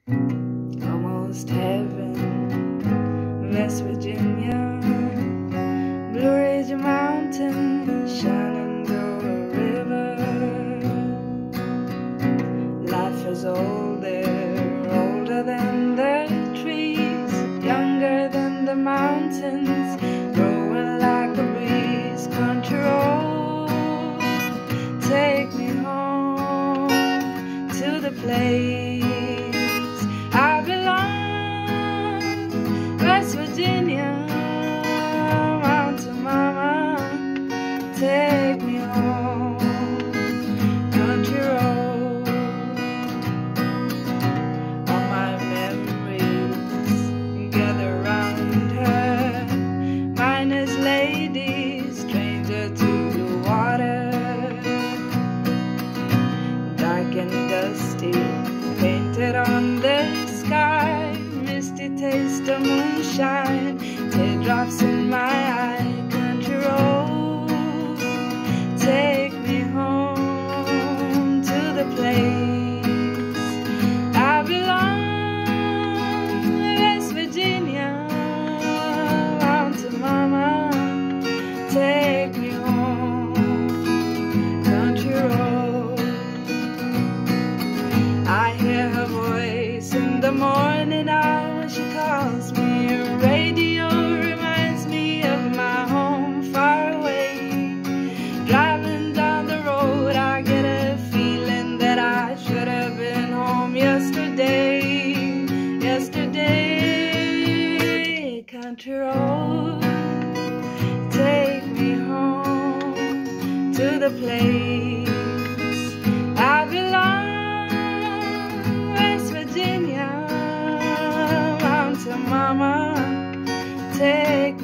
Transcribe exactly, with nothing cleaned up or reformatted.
almost heaven, West Virginia, Blue Ridge Mountain, Shenandoah River. Life is older, older than the trees, younger than the mountains, growing like a breeze. Country road, take me home to the place I belong. West Virginia, Mountain Mama, take me home. Country road, all my memories gather round her. Miner's lady, stranger to the water, dark and dusty, painted on the sky, misty taste of moonshine, teardrops in my eye. Country road, take me home to the place I belong. West Virginia, Mountain Mama, take me home. Country road, I hear her voice in the morning hour. She calls me. Radio reminds me of my home far away. Driving down the road, I get a feeling that I should have been home yesterday. Yesterday, country road, take me home to the place I belong. West Virginia, Mountain Mama, take